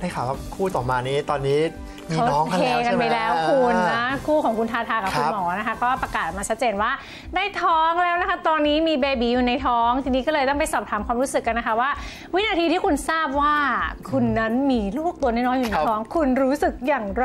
ได้ข่าวว่าคู่ต่อมานี้ตอนนี้มีน้องกันแล้วใช่ไหมไปแล้วคุณนะคู่ของคุณทาทากับคุณหมอนะคะก็ประกาศมาชัดเจนว่าได้ท้องแล้วนะคะตอนนี้มีเบบีอยู่ในท้องทีนี้ก็เลยต้องไปสอบถามความรู้สึกกันนะคะว่าวินาทีที่คุณทราบว่าคุณนั้นมีลูกตัวน้อยๆอยู่ในท้องคุณรู้สึกอย่างไร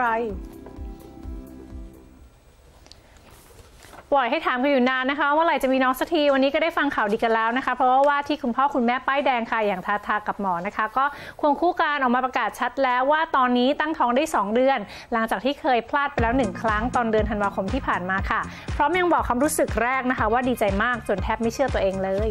ปล่อยให้ถามกันอยู่นานนะคะว่าเมื่อไหร่จะมีน้องสักทีวันนี้ก็ได้ฟังข่าวดีกันแล้วนะคะเพราะว่าที่คุณพ่อคุณแม่ป้ายแดงค่ะอย่างทาทากับหมอนะคะก็ควงคู่กันออกมาประกาศชัดแล้วว่าตอนนี้ตั้งท้องได้2เดือนหลังจากที่เคยพลาดไปแล้ว1ครั้งตอนเดือนธันวาคมที่ผ่านมาค่ะพร้อมยังบอกความรู้สึกแรกนะคะว่าดีใจมากจนแทบไม่เชื่อตัวเองเลย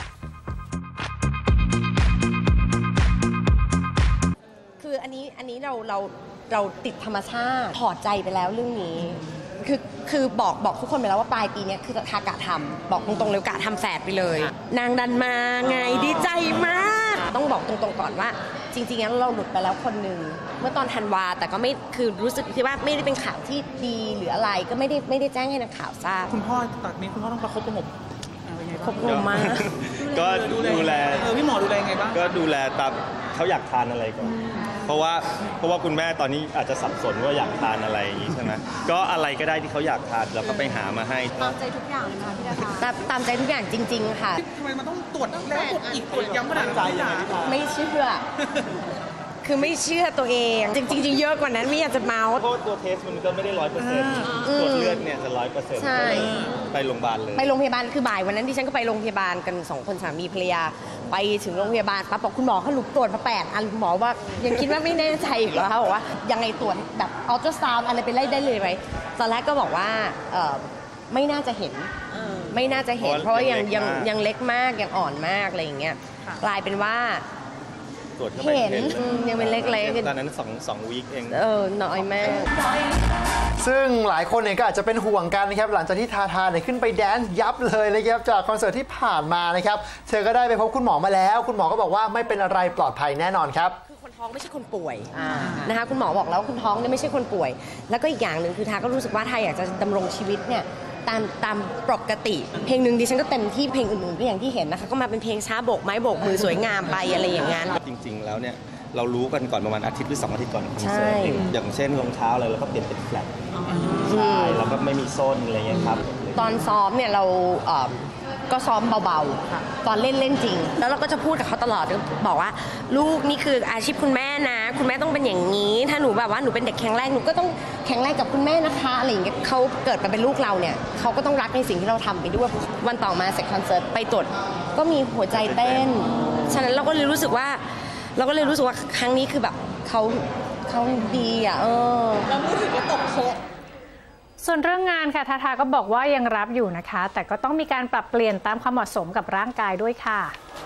คืออันนี้เราติดธรรมชาติถอดใจไปแล้วเรื่องนี้คือบอกทุกคนไปแล้วว่าปลายปีนี้คือทากะทำบอกตรงๆเลยกะทำแฝดไปเลยนางดันมาไงดีใจมากต้องบอกตรงๆก่อนว่าจริงๆแล้วเราหลุดไปแล้วคนหนึ่งเมื่อตอนธันวาแต่ก็ไม่คือรู้สึกที่ว่าไม่ได้เป็นข่าวที่ดีหรืออะไรก็ไม่ได้แจ้งให้นักข่าวทราบคุณพ่อตอนนี้คุณพ่อต้องประคบประหงมครบรวมมากก็ดูแลพี่หมอดูแลไงบ้างก็ดูแลตามเขาอยากทานอะไรก่อนเพราะว่าคุณแม่ตอนนี้อาจจะสับสนว่าอยากทานอะไรอย่างนี้ใช่ไหมก็อะไรก็ได้ที่เขาอยากทานเราก็ไปหามาให้ตามใจทุกอย่างค่ะพี่ดาตามใจทุกอย่างจริงๆค่ะทำไมมันต้องตรวจแล้วตรวจอีกตรวจย้ำขนาดนั้นไม่เชื่อคือไม่เชื่อตัวเองจริงๆเยอะกว่านั้นไม่อยากจะเมาส์เพราะตัวเทสมันก็ไม่ได้100%ตรวจเลือดเนี่ยจะ100% ใช่ไปโรงพยาบาลเลยไปโรงพยาบาลคือบ่ายวันนั้นที่ฉันก็ไปโรงพยาบาลกัน2คนสามีภรรยาไปถึงโรงพยาบาลปั๊บบอกคุณหมอเขาหลุดตรวจมา8 อันคุณหมอว่ายังคิดว่าไม่แน่ใจอีกเหรอคะบอกว่ายังไงตรวจแบบอัลตราซาวด์อะไรไปไล่ได้เลยไหมตอนแรกก็บอกว่าไม่น่าจะเห็นไม่น่าจะเห็นเพราะว่ายังเล็กมากยังอ่อนมากอะไรอย่างเงี้ยกลายเป็นว่าเห็นยังเป็นเล็กๆตอนนั้น2 วีคเองน้อยมากซึ่งหลายคนเนี่ยก็อาจจะเป็นห่วงกันนะครับหลังจากที่ทาทาเนี่ยขึ้นไปแดนซ์ยับเลยนะครับจากคอนเสิร์ตที่ผ่านมานะครับเธอก็ได้ไปพบคุณหมอมาแล้วคุณหมอก็บอกว่าไม่เป็นอะไรปลอดภัยแน่นอนครับคือคนท้องไม่ใช่คนป่วยนะคะคุณหมอบอกแล้วคุณท้องเนี่ยไม่ใช่คนป่วยแล้วก็อีกอย่างหนึ่งคือทาก็รู้สึกว่าทาอยากจะดำรงชีวิตเนี่ยตามปกติเพลงหนึ่งดิฉันก็เต็มที่เพลงอื่นๆก็อย่างที่เห็นนะคะก็มาเป็นเพลงช้าโบกไม้โบกมือสวยงามไปอะไรอย่างนั้นจริงๆแล้วเนี่ยเรารู้กันก่อนประมาณอาทิตย์หรือ2 อาทิตย์ก่อนคอนเสิร์ตอย่างเช่นรองเท้าอะไรเราก็เปลี่ยนเป็นแฟลตใช่แล้วก็ไม่มีส้นอะไรเงี้ยครับตอนซ้อมเนี่ยเราก็ซ้อมเบาๆตอนเล่นจริงแล้วเราก็จะพูดกับเขาตลอดบอกว่าลูกนี่คืออาชีพคุณแม่นะคุณแม่ต้องเป็นอย่างนี้ถ้าหนูแบบว่าหนูเป็นเด็กแข็งแรงหนูก็ต้องแข็งแรงกับคุณแม่นะคะอะไรอย่างเงี้ยเขาเกิดมาเป็นลูกเราเนี่ยเขาก็ต้องรักในสิ่งที่เราทำไปด้วยวันต่อมาเสร็จคอนเสิร์ตไปตรวจก็มีหัวใจเต้นฉะนั้นเราก็เลยรู้สึกว่าครั้งนี้คือแบบเขาดีอ่ะเรารู้สึกว่าตกโคส่วนเรื่องงานค่ะทาทาก็บอกว่ายังรับอยู่นะคะแต่ก็ต้องมีการปรับเปลี่ยนตามความเหมาะสมกับร่างกายด้วยค่ะ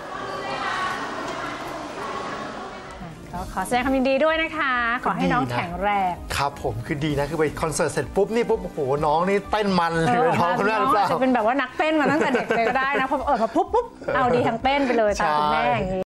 ก็ขอแสดงความยินดีด้วยนะคะขอให้น้องแข็งแรงครับผมคือดีนะคือไปคอนเสิร์ตเสร็จปุ๊บนี่ปุ๊บโอ้โหน้องนี่เต้นมันเลยท้องคุณแม่หรือเปล่าจะเป็นแบบว่านักเต้นมาตั้งแต่เด็กเลยก็ได้นะพอปุ๊บเอาดีทั้งเต้นไปเลยตามคุณแม่อย่างนี้